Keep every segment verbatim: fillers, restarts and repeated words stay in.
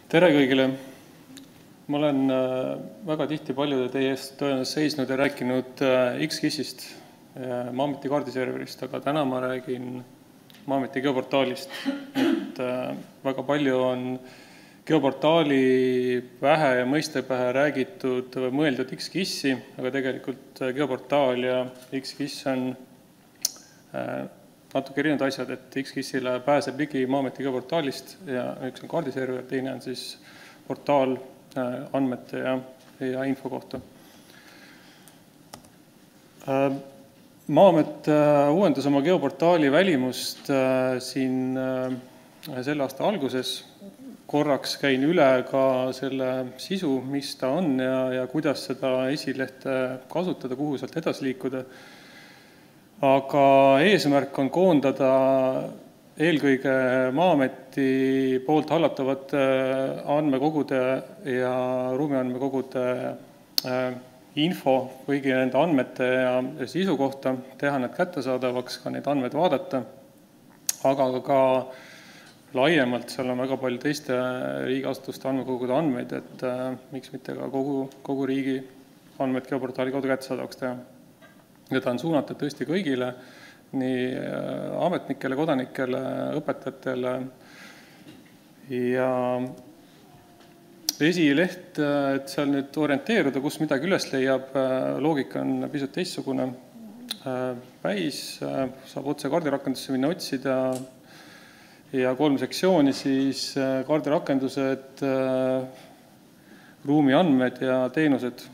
Tere kõigile! Ma olen väga tihti paljude teie eest tõenäoliselt seisnud ja rääkinud X-KISSist, Maa-ameti kaardiserverist, aga täna ma räägin Maa-ameti geoportaalist. Et väga palju on geoportaali pähe ja mõiste pähe räägitud või mõeldud X-KISSi, aga tegelikult geoportaal ja X-KISS on natuke erinevad asjad, et X-KISSile pääseb ligi Maa-ameti geoportaalist ja üks on kaardiserver, teine on siis portaal andmete ja, ja info kohta. Maa-amet uuendas oma geoportaali välimust siin selle aasta alguses. Korraks käin üle ka selle sisu, mis ta on ja, ja kuidas seda esilehte kasutada, kuhu sealt edasi liikuda. Aga eesmärk on koondada eelkõige Maa-ameti poolt hallatavate andmekogude ja ruumiandmekogude info kõigi nende andmete ja sisu kohta, teha need kättesaadavaks, ka neid andmeid vaadata, aga ka laiemalt seal on väga palju teiste riigiasutuste andmekogude andmeid, et miks mitte ka kogu, kogu riigi andmed geoportaali kaudu kättesaadavaks teha. Ja ta on suunatud tõesti kõigile, nii ametnikele, kodanikele, õpetajatele ja esileht, et seal nüüd orienteeruda, kus midagi üles leiab, loogika on pisut teistsugune. Päis saab otse kaardirakendusse minna otsida ja kolm sektsiooni siis kaardirakendused, ruumi andmed ja teenused.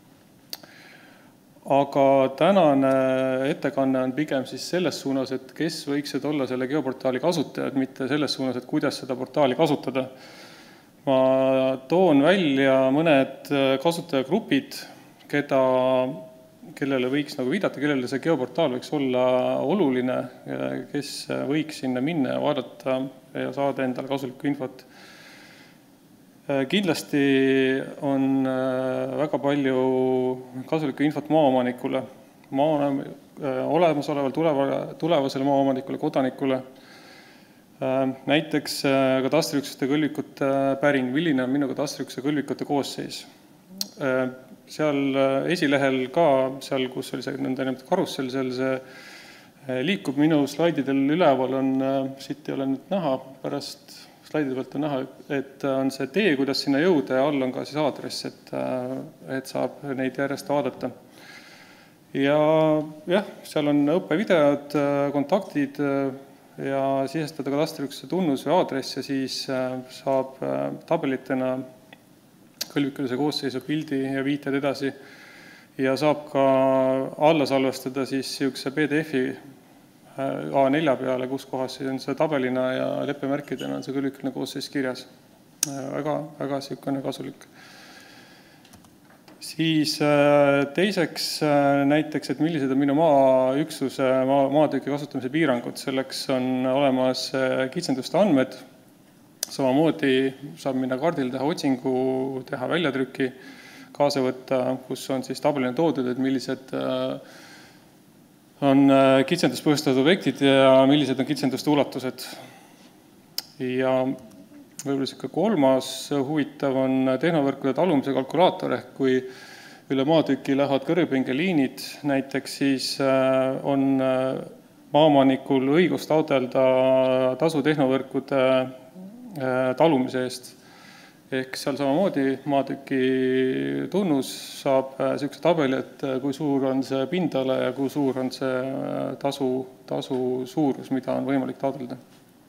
Aga tänane ettekanne on pigem siis selles suunas, et kes võiksid olla selle geoportaali kasutajad, mitte selles suunas, et kuidas seda portaali kasutada. Ma toon välja mõned kasutajagrupid, keda, kellele võiks nagu viidata, kellele see geoportaal võiks olla oluline, kes võiks sinna minna ja vaadata ja saada endale kasulikku infot. Kindlasti on väga palju kasulikku infot maaomanikule, maa olemasolevale tulevasele maaomanikule, kodanikule. Näiteks katastriüksuste kõlvikute päring, milline on minu katastriüksuse kõlvikute koosseis. Seal esilehel ka, seal kus oli see nõndanimetatud karussell, seal see liikub minu slaididel üleval on, siit ei ole nüüd näha, pärast slaidide pealt on näha, et on see tee, kuidas sinna jõuda ja all on ka siis aadress, et, et saab neid järjest vaadata. Ja jah, seal on õppevideod, kontaktid ja sisestada katastriüksuse tunnus või aadress ja siis saab tabelitena kõlvikulise koosseisu pildi ja viited edasi ja saab ka alla salvestada siis siukse P D F-i A nelja peale, kus kohas on see tabelina ja leppemärkidena on see kõlvikuline koosseis kirjas. Väga, väga siukene kasulik. Siis teiseks näiteks, et millised on minu maaüksuse maatüki kasutamise piirangud. Selleks on olemas kitsenduste andmed. Samamoodi saab minna kaardil teha otsingu, teha väljatrükki, kaasa võtta, kus on siis tabelina toodud, et millised on kitsendust põhjustatud objektid ja millised on kitsenduste ulatused. Ja võib-olla siuke kolmas huvitav on tehnovõrkude talumise kalkulaator, ehk kui üle maatüki lähevad kõrgepingeliinid, näiteks siis on maaomanikul õigus taotleda tasu tehnovõrkude talumise eest. Ehk seal samamoodi maatüki tunnus saab siukse tabeli, et kui suur on see pindala ja kui suur on see tasu, tasu suurus, mida on võimalik taotleda.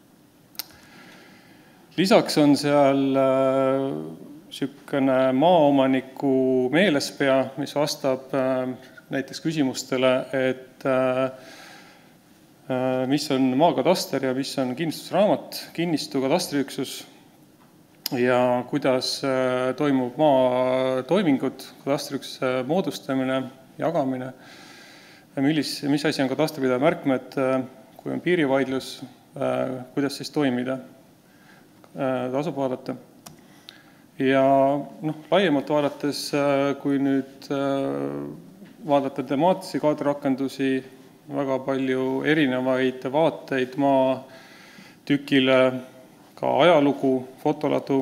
Lisaks on seal siukene maaomaniku meelespea, mis vastab näiteks küsimustele, et mis on maakataster ja mis on kinnistusraamat, kinnistu katastriüksus ja kuidas toimub maa toimingud, katastriüksuse moodustamine, jagamine, millis, mis asi on katastripidaja märkmed, kui on piirivaidlus, kuidas siis toimida, tasub vaadata. Ja noh, laiemalt vaadates, kui nüüd vaadata temaatilisi kaardirakendusi, väga palju erinevaid vaateid maa tükile, ka ajalugu, fotoladu,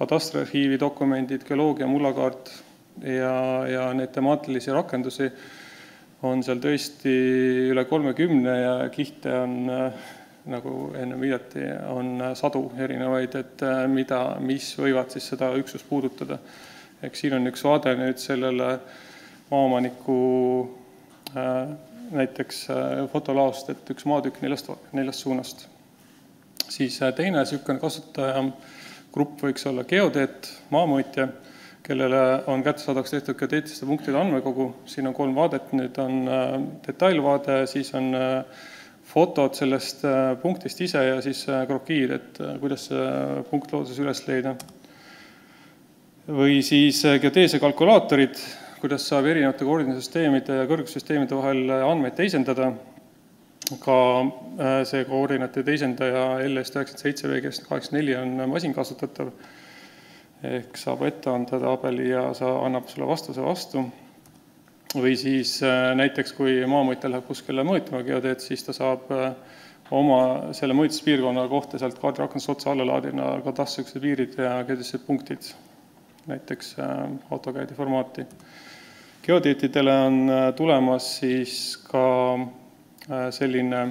katastriarhiivi dokumendid, geoloogia, mullakaart ja, ja neid temaatilisi rakendusi on seal tõesti üle kolmekümne ja kihte on, nagu enne viidati, on sadu erinevaid, et mida, mis võivad siis seda üksust puudutada. Ehk siin on üks vaade nüüd sellele maaomaniku äh, näiteks fotolaost, et üks maatükk neljast, neljast suunast. Siis teine sükene kasutaja grupp võiks olla geodeet, maamõõtja, kellele on kättesaadavaks tehtud geodeetiliste punktide andmekogu. Siin on kolm vaadet, nüüd on detailvaade, siis on fotod sellest punktist ise ja siis krokiid, et kuidas see punkt looduses üles leida. Või siis geodeesia kalkulaatorid, kuidas saab erinevate koordinaatsüsteemide ja kõrgussüsteemide vahel andmeid teisendada. Ka see koordinaatide teisendaja L S üheksakümmend seitse V G kaheksakümmend neli on masin kasutatav. Ehk saab ette anda tabeli ja sa annab sulle vastuse vastu. Või siis näiteks, kui maamõõtja läheb kuskile mõõtma geodeet, siis ta saab oma selle mõõtmispiirkonna kohta sealt kaardirakenduse otsa alla laadina katastrilised piirid ja geodeetilised punktid, näiteks AutoCAD-i formaati. Geodeetidele on tulemas siis ka selline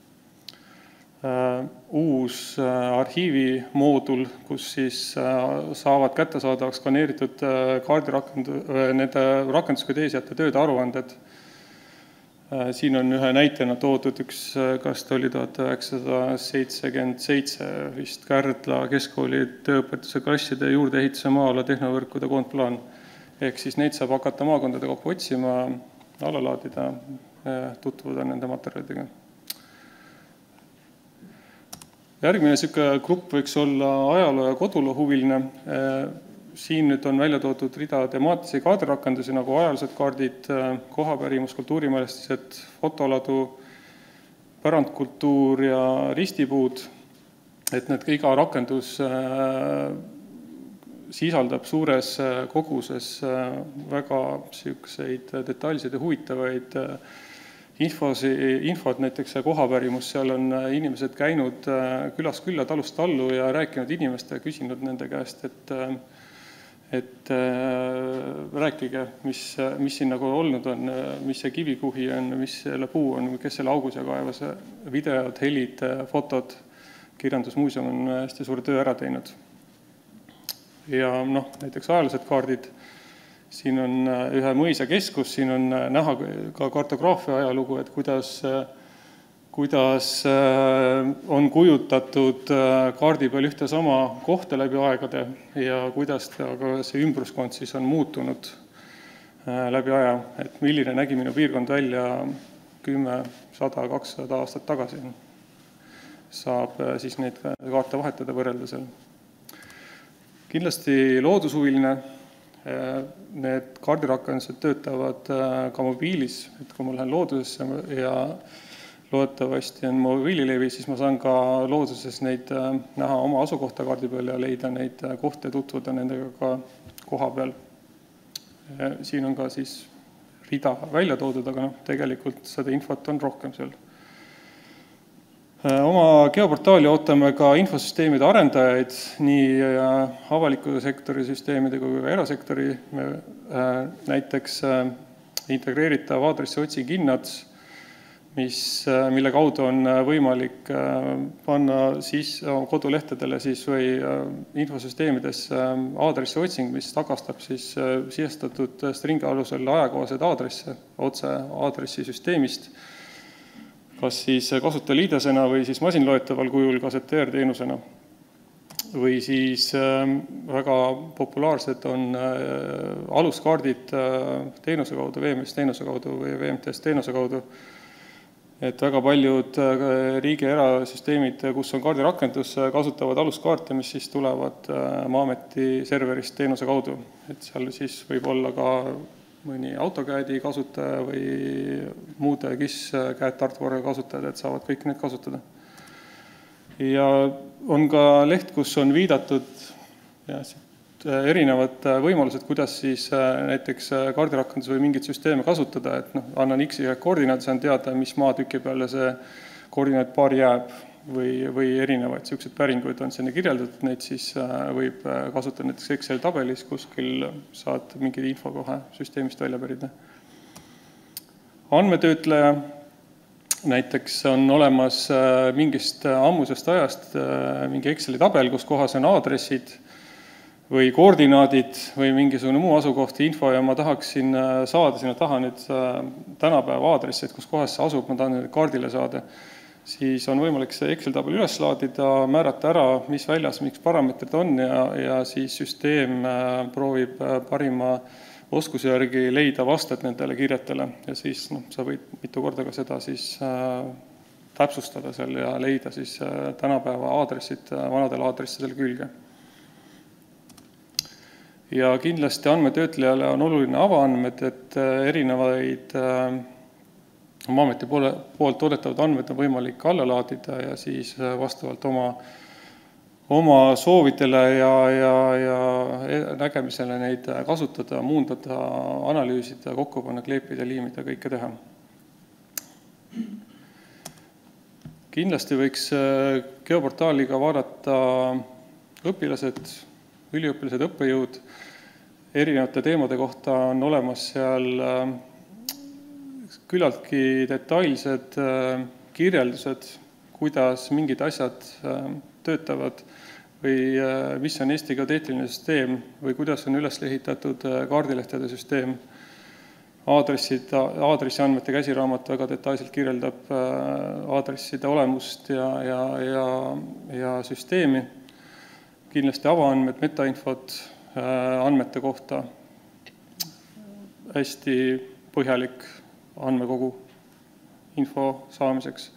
uus arhiivimoodul, kus siis saavad kättesaadavaks skaneeritud kaardirakendu, nende rakendusgeodeesiate tööde aruanded. Siin on ühe näitena toodud üks, kas ta oli tuhat üheksasada seitsekümmend seitse vist Kärdla keskkooli tööõpetuse klasside juurdeehituse maa-ala tehnovõrkude koondplaan. Ehk siis neid saab hakata maakondade kaupa otsima, alla laadida, tutvuda nende materjalidega. Järgmine süke grupp võiks olla ajaloo ja koduloo huviline. Siin nüüd on välja toodud rida temaatilisi kaardirakendusi nagu ajalised kaardid, kohapärimus, kultuurimälestised, fotoladu, pärandkultuur ja ristipuud. Et need iga rakendus sisaldab suures koguses väga sükseid detailseid ja huvitavaid infosi, infot, näiteks kohapärimus, seal on inimesed käinud külas külla, talust tallu ja rääkinud inimestega, küsinud nende käest, et, et rääkige, mis, mis siin nagu olnud on, mis see kivikuhi on, mis selle puu on, kes selle augus ja kaevas, videod, helid, fotod, kirjandusmuuseum on hästi suure töö ära teinud. Ja noh, näiteks ajalised kaardid, siin on ühe mõisa keskus, siin on näha ka kartograafia ajalugu, et kuidas, kuidas on kujutatud kaardi peal ühte sama kohta läbi aegade ja kuidas ka see ümbruskond siis on muutunud läbi aja, et milline nägi minu piirkond välja kümme, sada, kakssada aastat tagasi. Saab siis neid kaarte vahetada võrrelda seal. Kindlasti loodushuviline, need kaardirakendused töötavad ka mobiilis, et kui ma lähen loodusesse ja loodetavasti on mobiililevi, siis ma saan ka looduses neid näha oma asukohta kaardi peal ja leida neid kohti ja tutvuda nendega ka koha peal. Siin on ka siis rida välja toodud, aga no, tegelikult seda infot on rohkem seal. Oma geoportaali ootame ka infosüsteemide arendajaid, nii avaliku sektori süsteemide kui ka erasektori, näiteks integreeritav aadressi otsing Innats, mis, mille kaudu on võimalik panna siis kodulehtedele siis või infosüsteemides aadressi otsing, mis tagastab siis sisestatud stringi alusel ajakohased aadresse otse aadressisüsteemist, kas siis kasutajaliidesena või siis masinloetaval kujul kaseteerteenusena. Või siis väga populaarsed on aluskaardid teenuse kaudu, V M S teenuse kaudu või V M T S teenuse kaudu. Et väga paljud riigi erasüsteemid, kus on kaardirakendus, kasutavad aluskaarte, mis siis tulevad Maa-ameti serverist teenuse kaudu. Et seal siis võib olla ka mõni AutoCAD-i kasutaja või muude G I S C A D tartvorga kasutajad, et saavad kõik need kasutada. Ja on ka leht, kus on viidatud ja, erinevad võimalused, kuidas siis näiteks kaardirakendus või mingit süsteeme kasutada, et noh, annan X-i koordinaat, saan teada, mis maatüki peale see koordinaatpaar jääb. või, või erinevaid sellised päringuid on sinna kirjeldatud, neid siis võib kasutada näiteks Excel tabelis, kuskil saad mingid info kohe süsteemist välja pärida. Andmetöötleja näiteks on olemas mingist ammusest ajast mingi Exceli tabel, kus kohas on aadressid või koordinaadid või mingisugune muu asukoht info ja ma tahaksin saada sinna taha nüüd tänapäeva aadressid, kus kohas see asub, ma tahan kaardile saada, siis on võimalik see Excel tabel üles laadida, määrata ära, mis väljas, miks parameetrid on ja, ja siis süsteem proovib parima oskuse järgi leida vastet nendele kirjetele ja siis no, sa võid mitu korda ka seda siis äh, täpsustada seal ja leida siis äh, tänapäeva aadressid äh, vanadele aadressidele külge. Ja kindlasti andmetöötlejale on oluline avaandmed, et erinevaid Maa-ameti poolt toodetavad andmed on võimalik alla laadida ja siis vastavalt oma, oma soovidele ja, ja, ja nägemisele neid kasutada, muundada, analüüsida, kokku panna, kleepida, liimida, kõike teha. Kindlasti võiks geoportaaliga vaadata õpilased, üliõpilased, õppejõud, erinevate teemade kohta on olemas seal küllaltki detailsed kirjeldused, kuidas mingid asjad töötavad või mis on Eesti geodeetiline süsteem või kuidas on üles ehitatud kaardilehtede süsteem. Aadressid, aadressiandmete käsiraamat väga detailselt kirjeldab aadresside olemust ja, ja, ja, ja süsteemi. Kindlasti avaandmed, metainfot andmete kohta, hästi põhjalik andmekogu info saamiseks.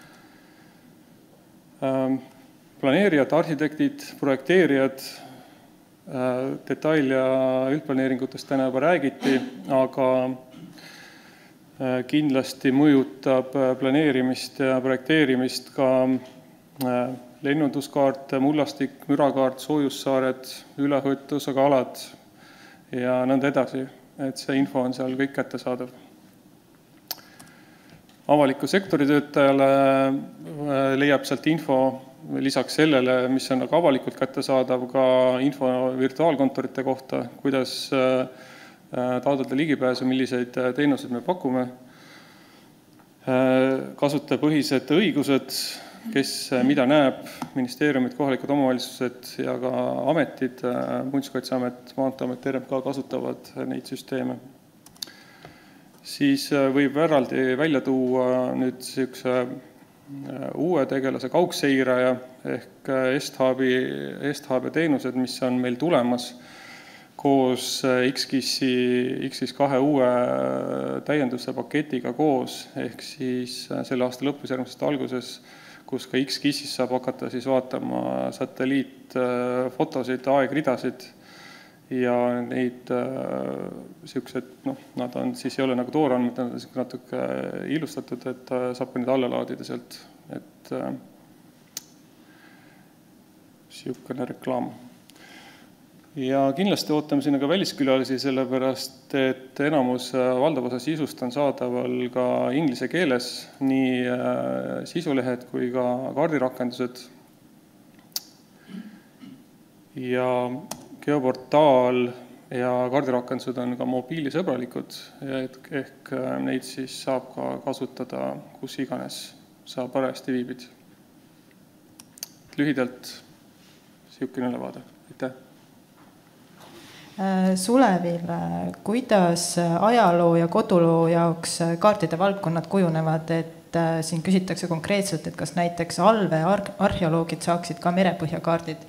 Planeerijad, arhitektid, projekteerijad, detail- ja üldplaneeringutest täna juba räägiti, aga kindlasti mõjutab planeerimist ja projekteerimist ka lennunduskaart, mullastik, mürakaart, soojussaared, ülehõõtusega alad ja nõnda edasi, et see info on seal kõik kättesaadav. Avaliku sektori töötajale leiab sealt info lisaks sellele, mis on aga avalikult kättesaadav, ka info virtuaalkontorite kohta, kuidas taotleda ligipääsu, milliseid teenuseid me pakume, kasutajapõhised õigused, kes mida näeb, ministeeriumid, kohalikud omavalitsused ja ka ametid, Muinsuskaitseamet, Maanteeamet, R M K kasutavad neid süsteeme. Siis võib eraldi välja tuua nüüd sellise uue tegelase kaugseiraja ehk Est-Hubi, Est-Hubi teenused, mis on meil tulemas koos X-KIS-i, X-KIS kahe uue täienduse paketiga koos, ehk siis selle aasta lõpus, järgmisest alguses, kus ka X-KIS-is saab hakata siis vaatama satelliitfotosid, aegridasid ja neid sellised, noh, nad on, siis ei ole nagu toorandmed, nad on natuke illustatud, et saab ka neid alla laadida sealt, et selline reklaam. Ja kindlasti ootame sinna ka väliskülalisi, sellepärast, et enamus valdav osa sisust on saadaval ka inglise keeles, nii sisulehed kui ka kaardirakendused. Ja geoportaal ja kaardirakendused on ka mobiilisõbralikud, ehk neid siis saab ka kasutada kus iganes sa parajasti viibid. Lühidalt selline ülevaade. Aitäh! Sulevil, kuidas ajaloo ja koduloo jaoks kaartide valdkonnad kujunevad, et siin küsitakse konkreetselt, et kas näiteks alve arheoloogid saaksid ka merepõhja kaardid?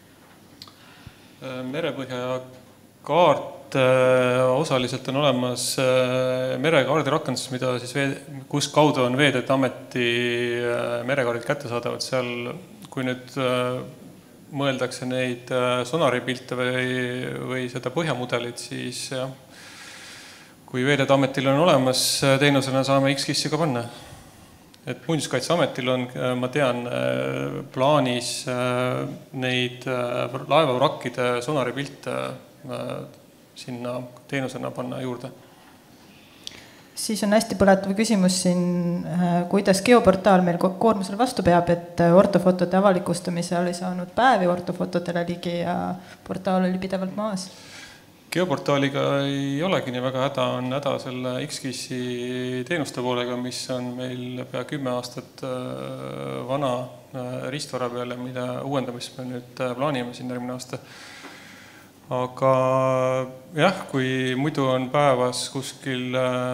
Merepõhja kaart osaliselt on olemas merekaardi rakendus, mida siis veed, kus kaudu on Veeteede Ameti merekaardid kättesaadavad. Seal, kui nüüd mõeldakse neid sonaripilte või, või seda põhjamudelit, siis jah, kui Veeteede Ametil on olemas teenusena, saame X-KIS-i ka panna. Et Muinsuskaitseametil on, ma tean, plaanis neid laevavrakkide sonaripilte sinna teenusena panna juurde. Siis on hästi põletav küsimus siin, kuidas geoportaal meil koormusele vastu peab, et ortofotode avalikustamisel ei saanud päevi ortofotodele ligi ja portaal oli pidevalt maas. Geoportaaliga ei olegi nii väga häda, on häda selle X-Kissi teenuste poolega, mis on meil pea kümme aastat vana ristvara peale, mida uuendamist me nüüd plaanime siin järgmine aasta. Aga jah, kui muidu on päevas kuskil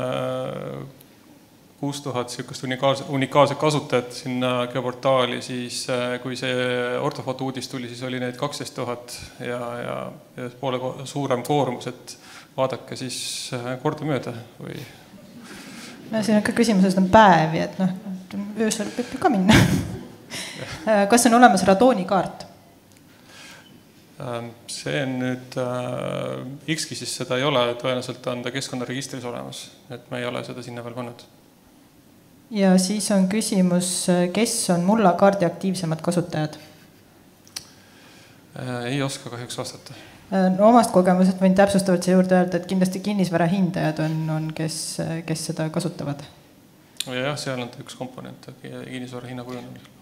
kuus tuhat sihukest unikaalset kasutajat sinna geoportaali, siis kui see ortofoto uudis tuli, siis oli neid kaksteist tuhat ja, ja, ja poole suurem koormus, et vaadake siis korda mööda või... No siin on ka küsimusest on päevi, et noh, öösel võib ka minna. Kas on olemas radoonikaart? See on nüüd X-Kissis seda ei ole, tõenäoliselt on ta keskkonnaregistris olemas, et me ei ole seda sinna veel pannud. Ja siis on küsimus, kes on mullakaardi aktiivsemad kasutajad? Ei oska kahjuks vastata. No omast kogemused võin täpsustavalt see juurde öelda, et kindlasti kinnisvara hindajad on, on kes, kes seda kasutavad. Ja jah, seal on üks komponent kinnisvara hinna kujundamisel.